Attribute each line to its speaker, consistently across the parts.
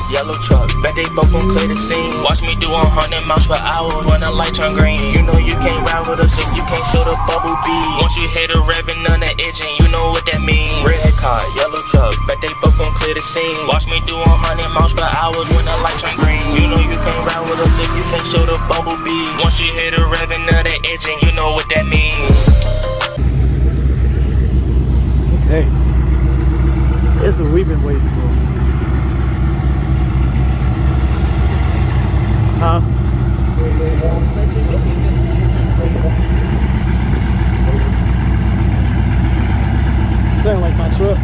Speaker 1: yellow truck, bet they both gon' clear the scene. Watch me do 100 miles per hour when the light turn green. You know you can't ride with us if you can't show the bubble beat. Once you hit a revving on the engine, you know what that means. Red car, yellow truck, bet they both gon' clear the scene. Watch me do 100 miles per hour when the light turn green. You know you can't ride with us if you can't show the bubble beat. Once you hit a revving on the engine, you know what that means.
Speaker 2: Okay, this is what we've been waiting for. Huh? Sound like my truck.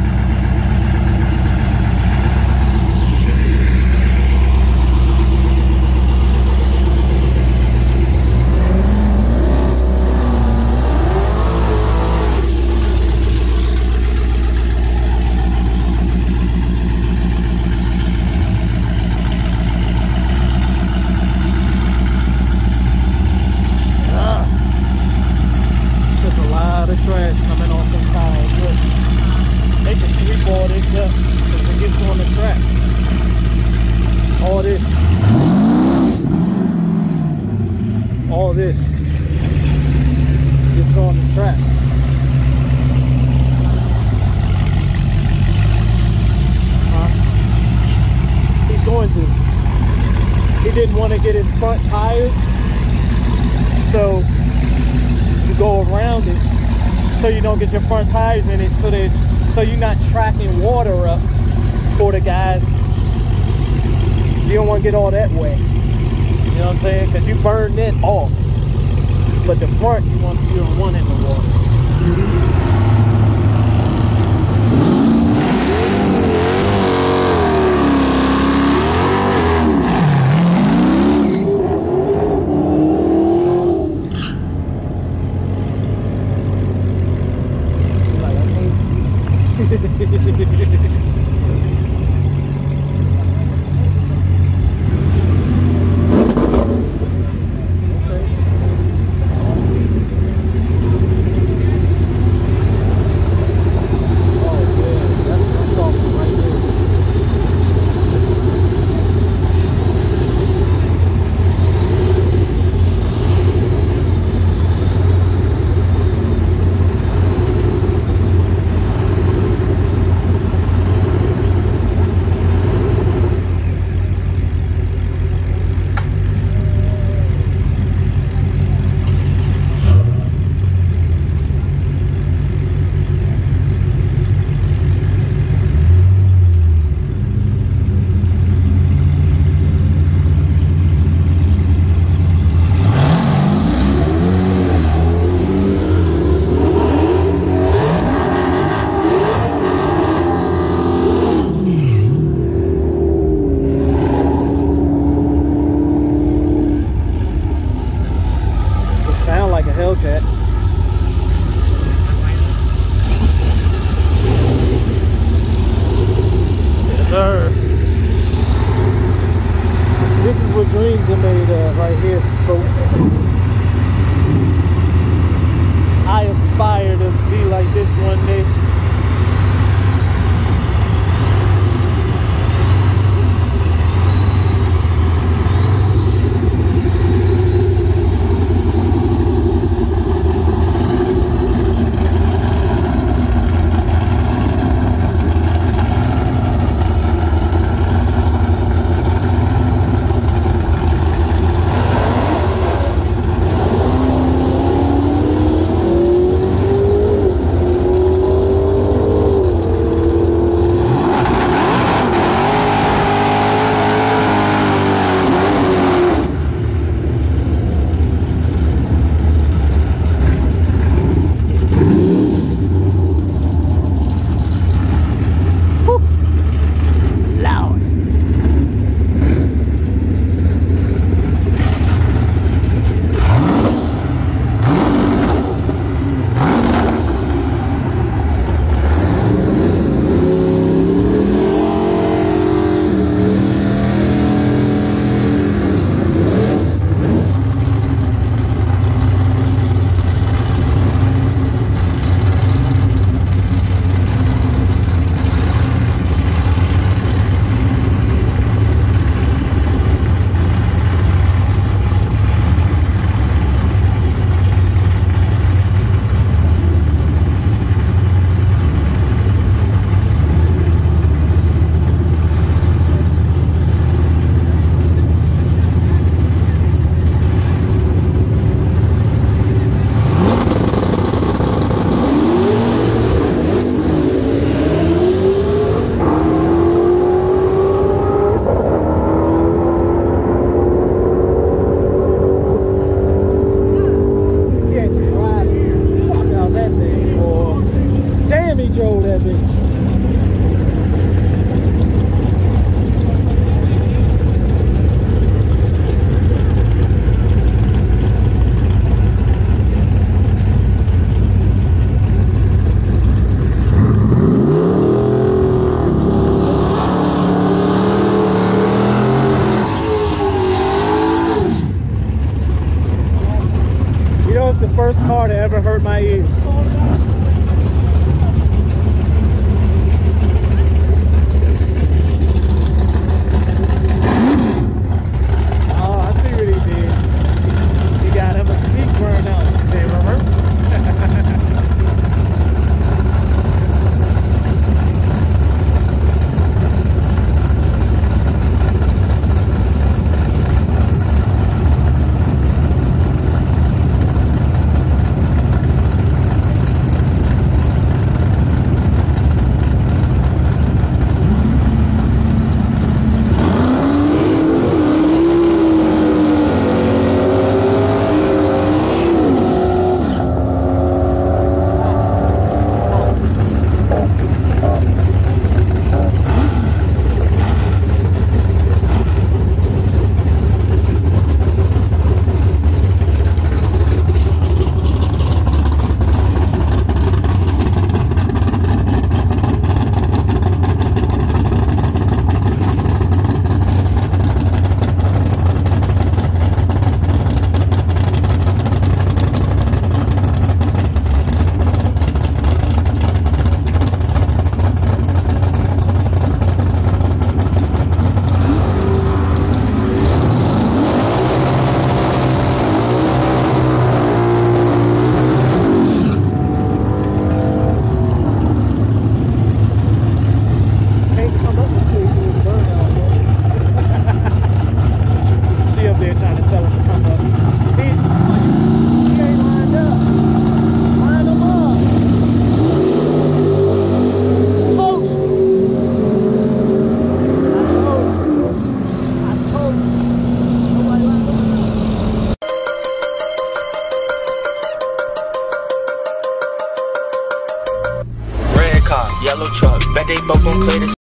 Speaker 2: Trash coming off them tires. Look, they can sweep all this up because it gets on the track. All this gets on the track. He's going to. He didn't want to get his front tires, so you go around it. So you don't get your front tires in it, so you're not tracking water up for the guys. You don't want to get all that wet. You know what I'm saying? Because you burn that off. But the front, you don't want it in the water. Hellcat. Yes, sir. This is what dreams are made of right here, folks. I aspire to be like this one day. is. Oh, I see what he did. He got him a sneak burnout. They remember?
Speaker 1: Yellow truck, bet they both gon' clear the